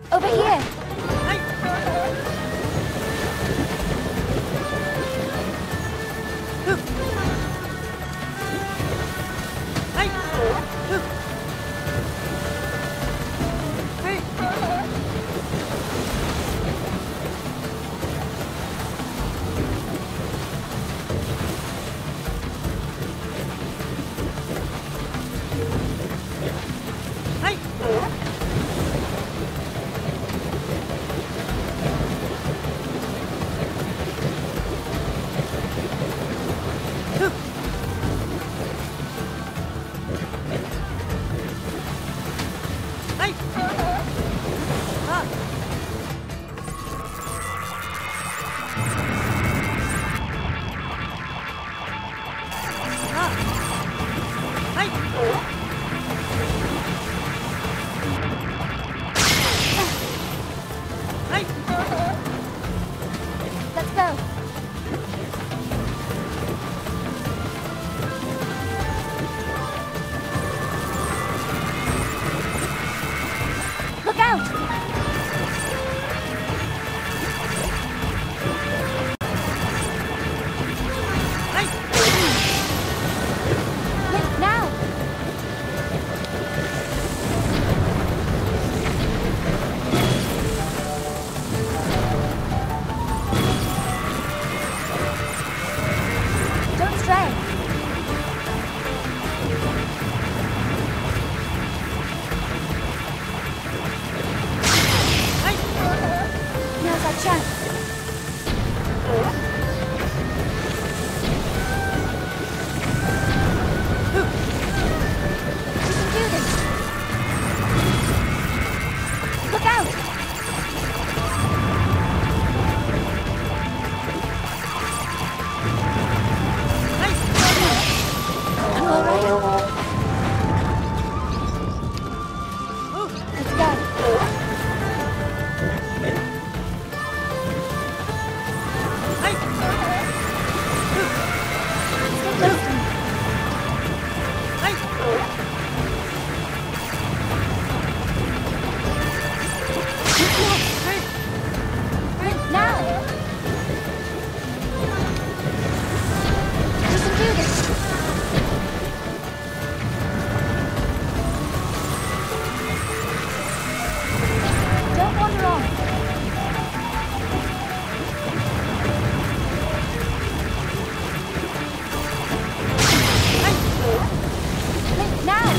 Over here! Let's go. Look out! Now! Don't stray. Now's our chance. We can do this. Look out! I'm all right. Let's go. Stay close to me. Now! We can do this. Don't wander off. Now!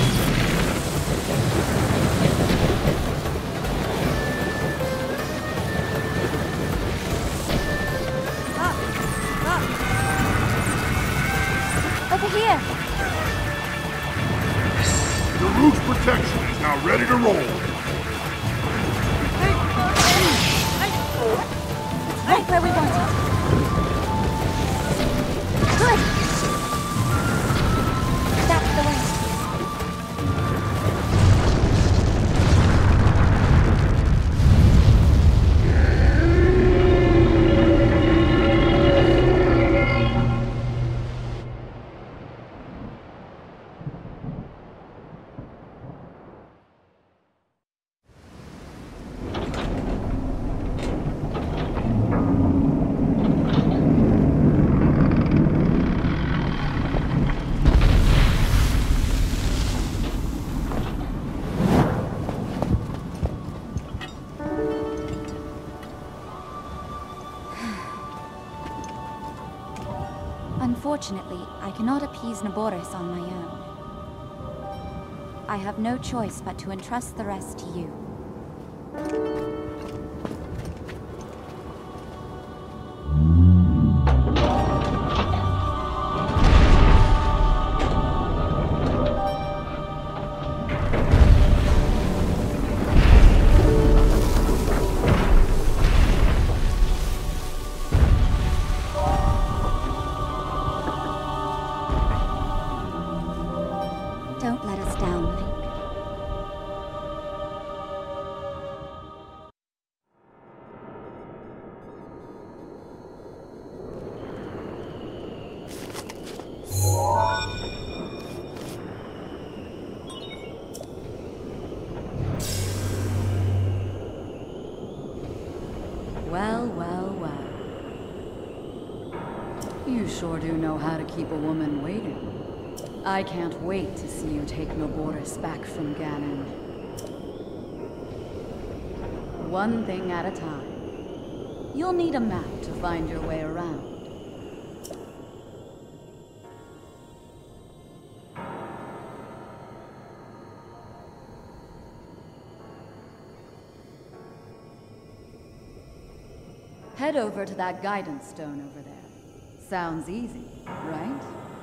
Over here! The roof's protection is now ready to roll. It's right where we want it. Good! That's the way. Unfortunately, I cannot appease Naboris on my own. I have no choice but to entrust the rest to you. Don't let us down, Link. sure do know how to keep a woman waiting. I can't wait to see you take Naboris back from Ganon. One thing at a time. You'll need a map to find your way around. Head over to that guidance stone over there. Sounds easy, right?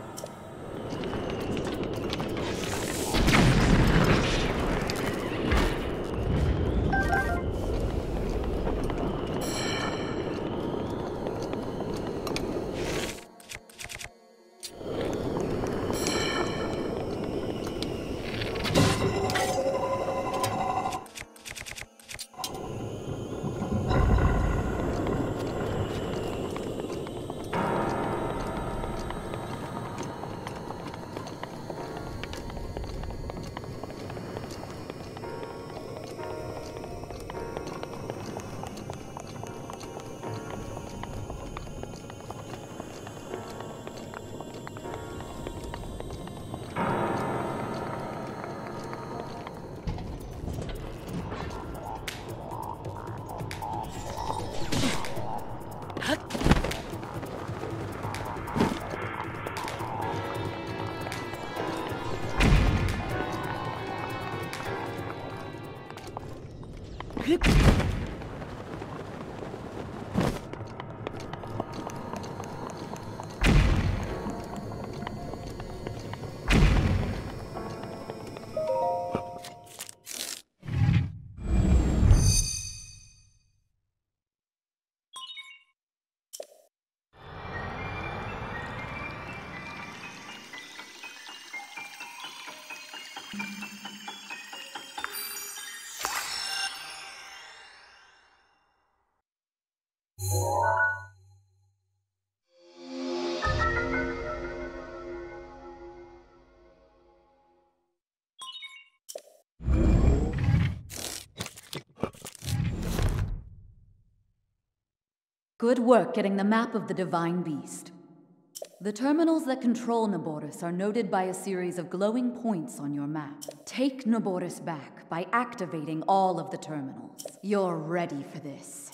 Good work getting the map of the Divine Beast. The terminals that control Naboris are noted by a series of glowing points on your map. Take Naboris back by activating all of the terminals. You're ready for this.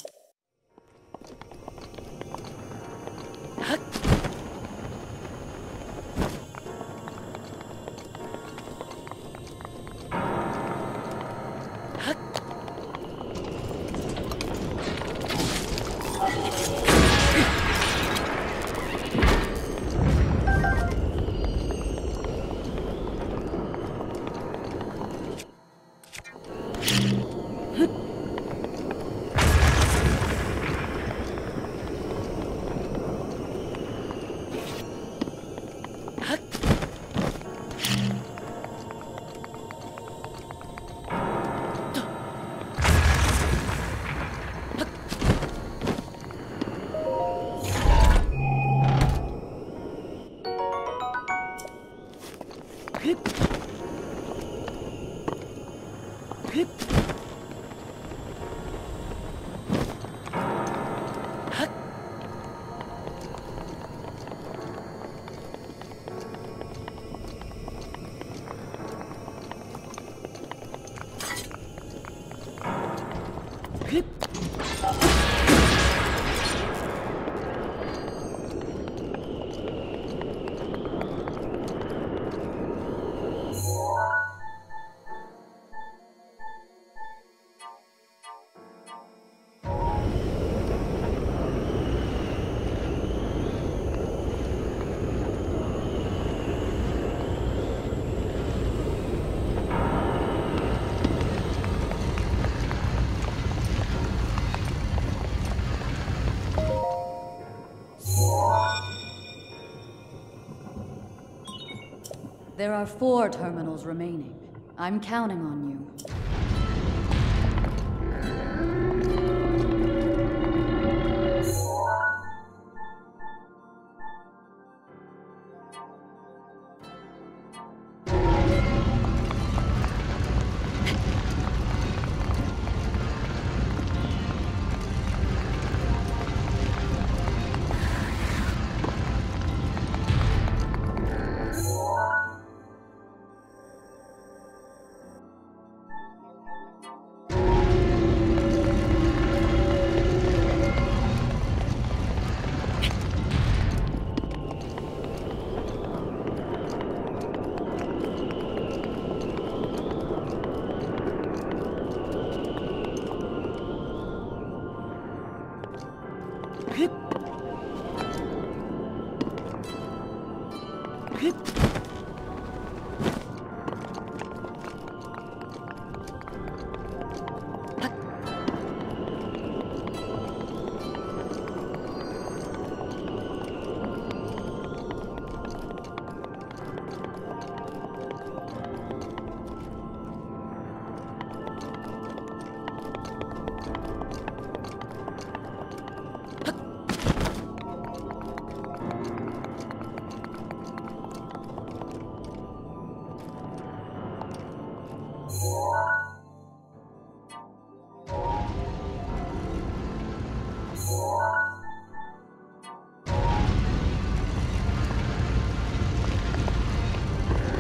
There are 4 terminals remaining. I'm counting on you.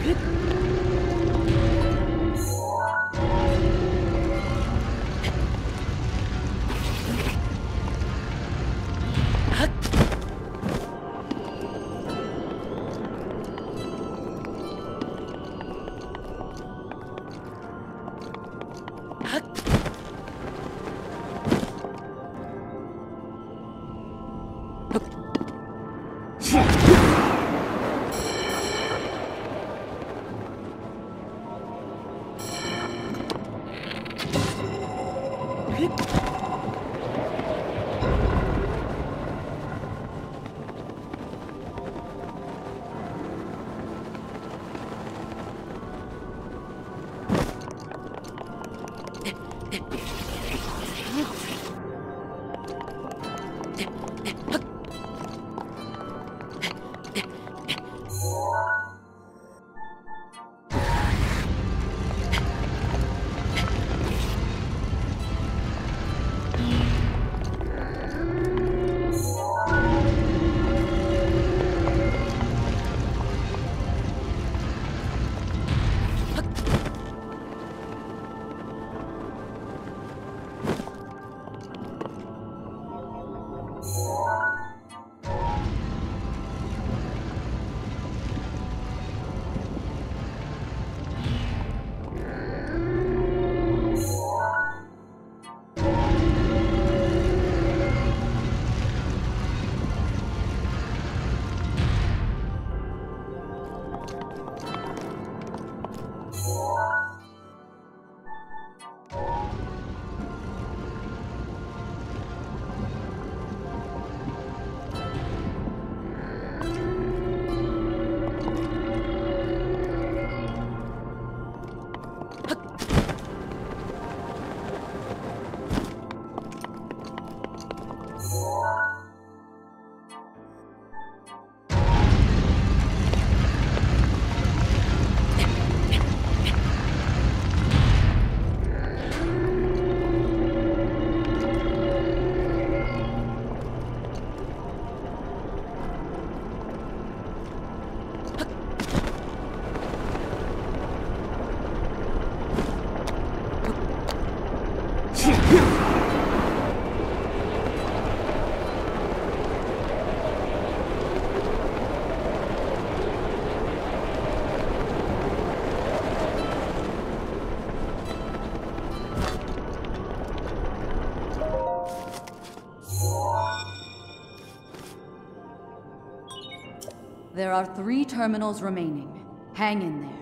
There are 3 terminals remaining. Hang in there.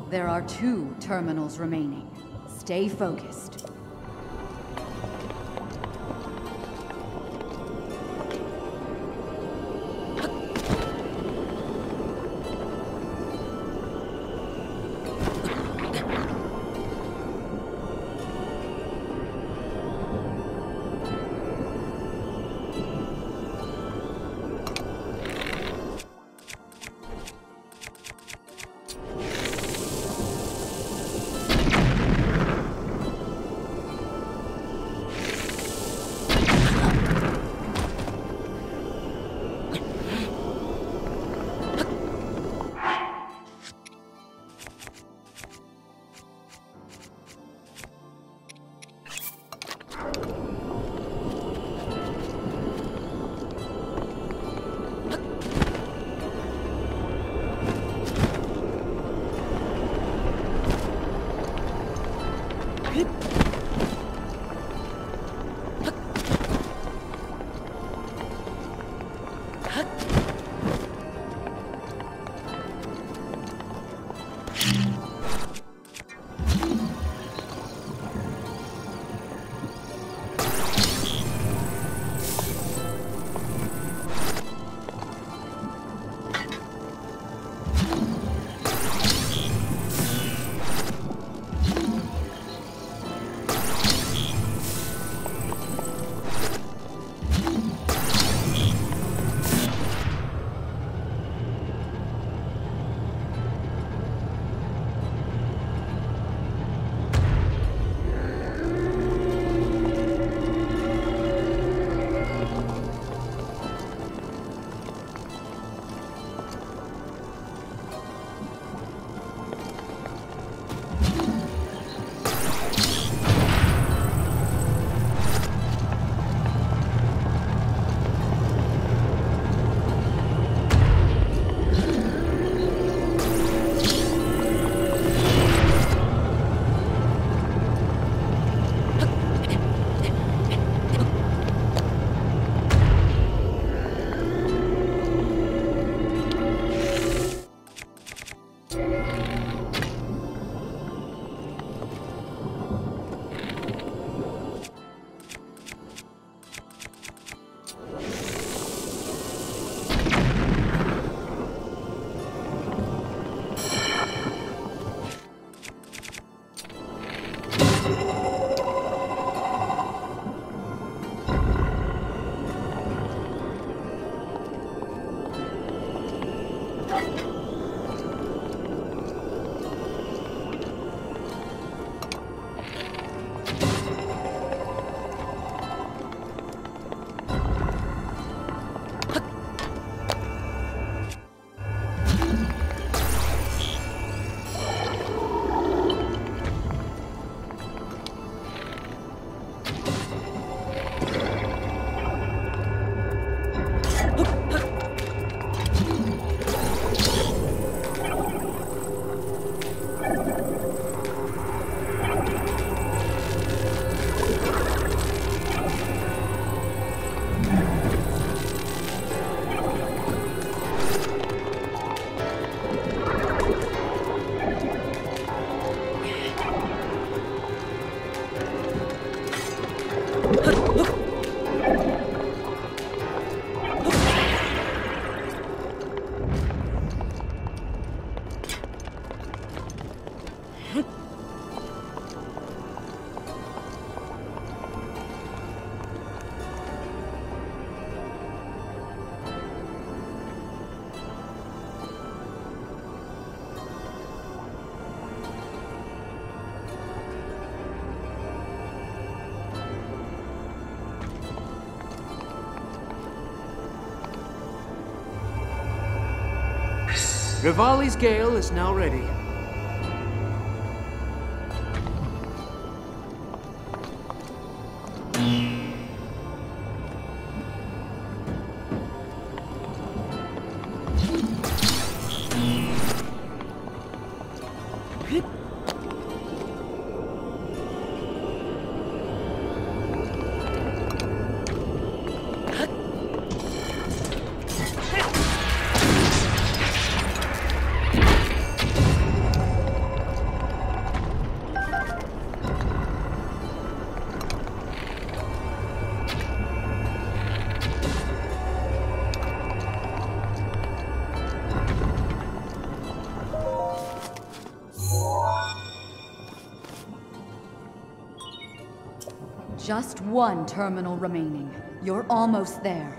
There are 2 terminals remaining. Stay focused. Revali's Gale is now ready. Just one terminal remaining. You're almost there.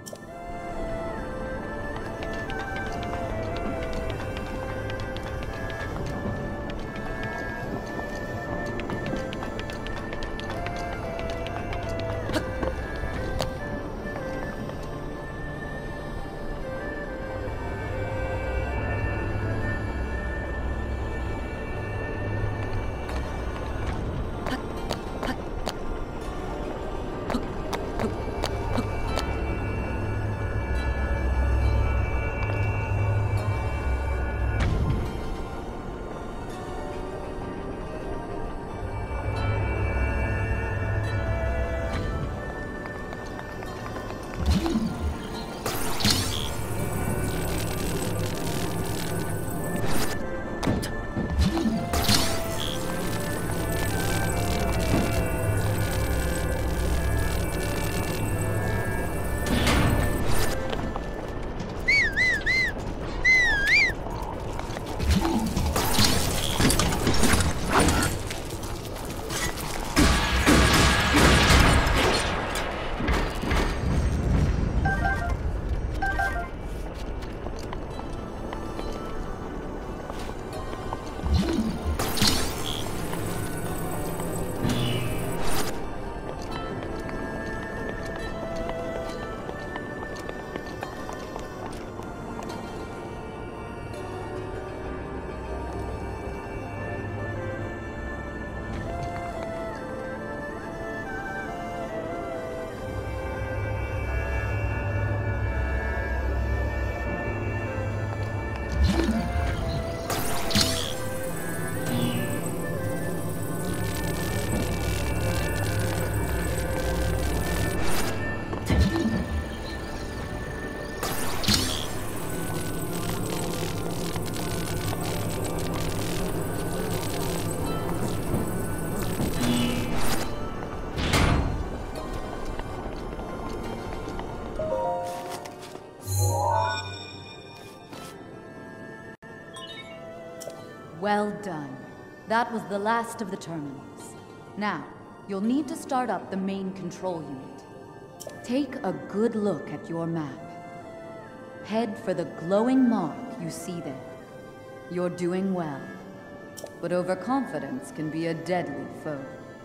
Well done. That was the last of the terminals. Now, you'll need to start up the main control unit. Take a good look at your map. Head for the glowing mark you see there. You're doing well, but overconfidence can be a deadly foe.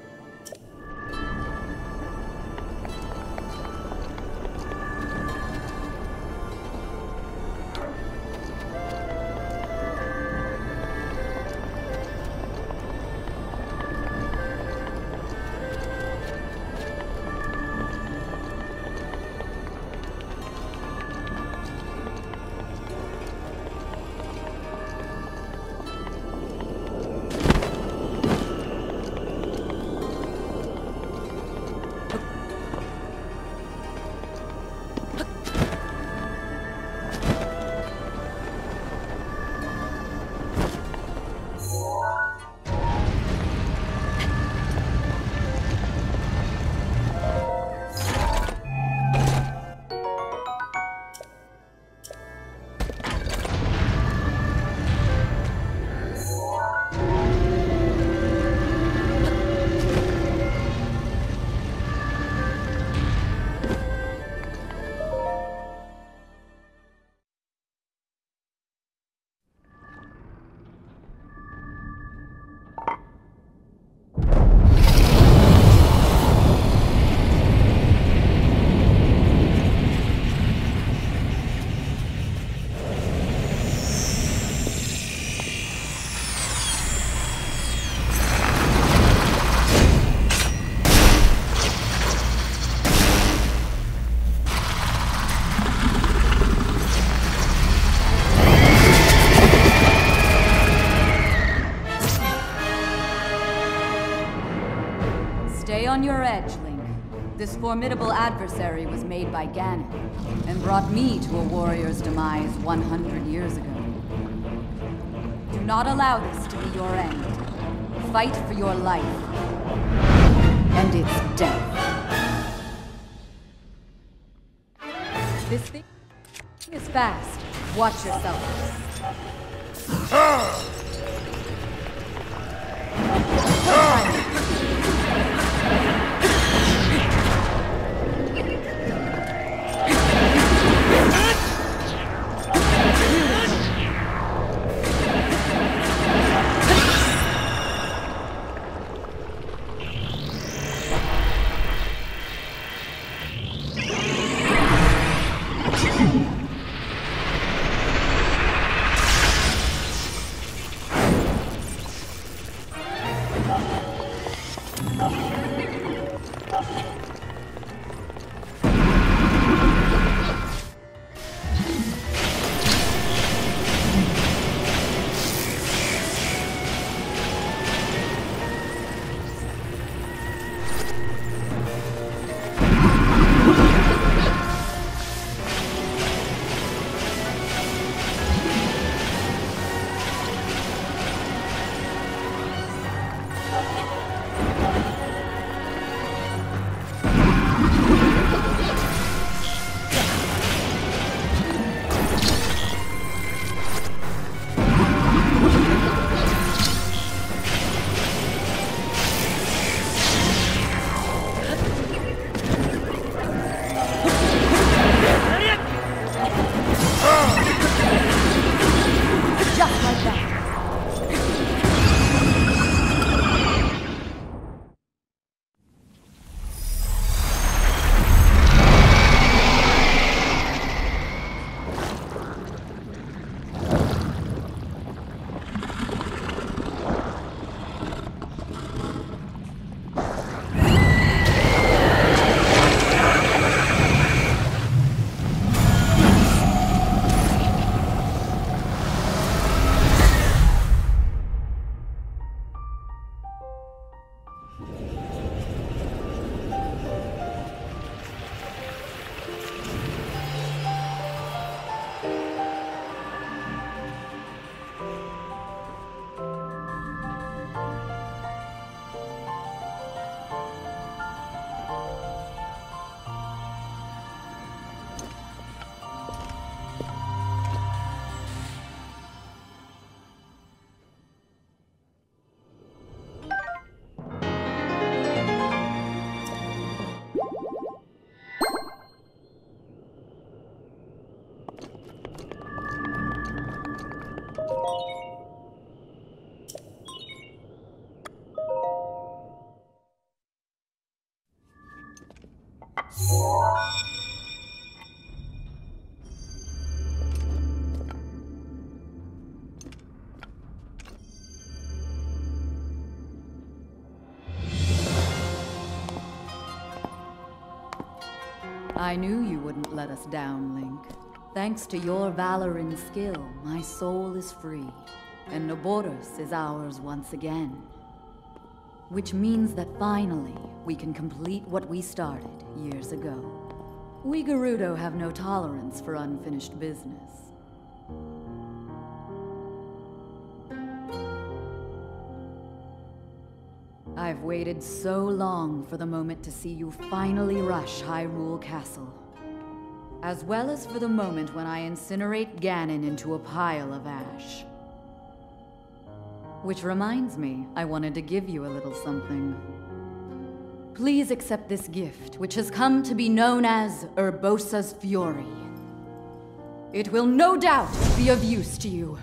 Stay on your edge, Link. This formidable adversary was made by Ganon, and brought me to a warrior's demise 100 years ago. Do not allow this to be your end. Fight for your life, and its death. This thing is fast. Watch yourself. I knew you wouldn't let us down, Link. Thanks to your valor and skill, my soul is free, and Naboris is ours once again. Which means that finally, we can complete what we started years ago. We Gerudo have no tolerance for unfinished business. I've waited so long for the moment to see you finally rush Hyrule Castle. As well as for the moment when I incinerate Ganon into a pile of ash. Which reminds me, I wanted to give you a little something. Please accept this gift, which has come to be known as Urbosa's Fury. It will no doubt be of use to you.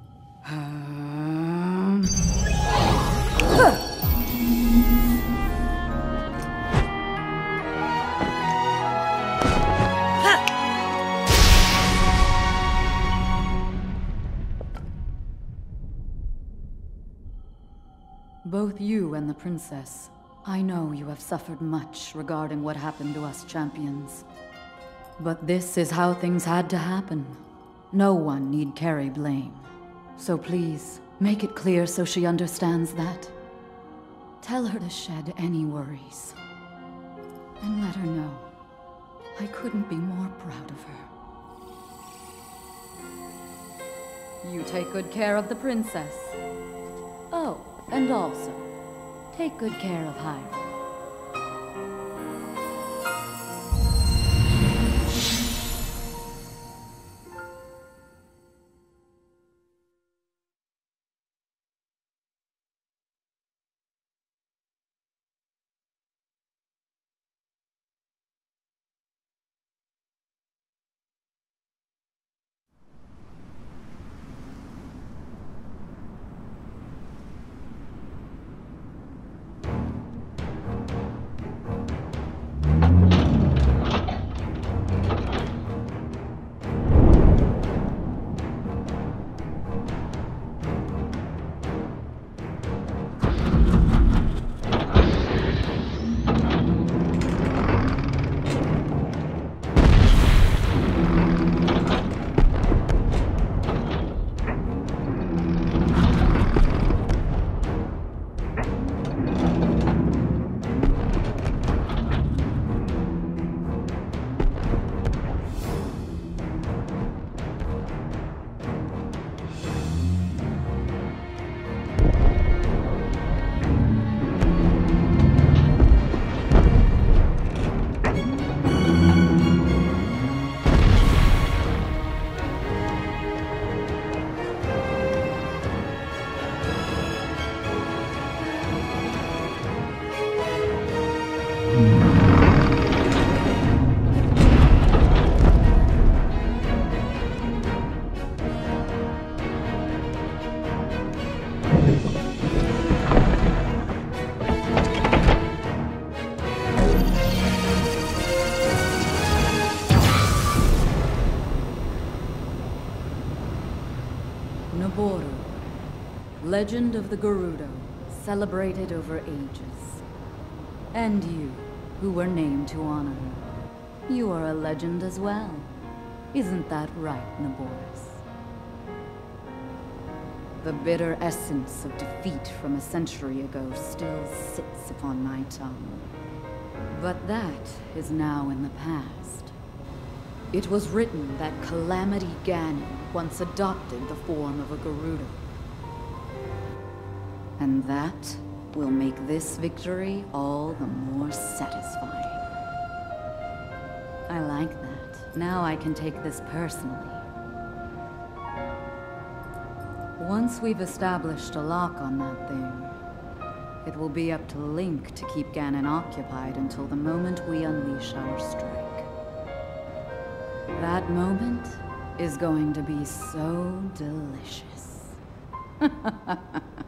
Both you and the princess, I know you have suffered much regarding what happened to us champions. But this is how things had to happen. No one need carry blame. So please, make it clear so she understands that. Tell her to shed any worries. And let her know I couldn't be more proud of her. You take good care of the princess. Oh, and also, take good care of Hyrule. Nabooru, legend of the Gerudo, celebrated over ages. And you, who were named to honor her. You are a legend as well. Isn't that right, Naboris? The bitter essence of defeat from a century ago still sits upon my tongue. But that is now in the past. It was written that Calamity Ganon once adopted the form of a Gerudo. And that will make this victory all the more satisfying. I like that. Now I can take this personally. Once we've established a lock on that thing, it will be up to Link to keep Ganon occupied until the moment we unleash our strike. That moment is going to be so delicious.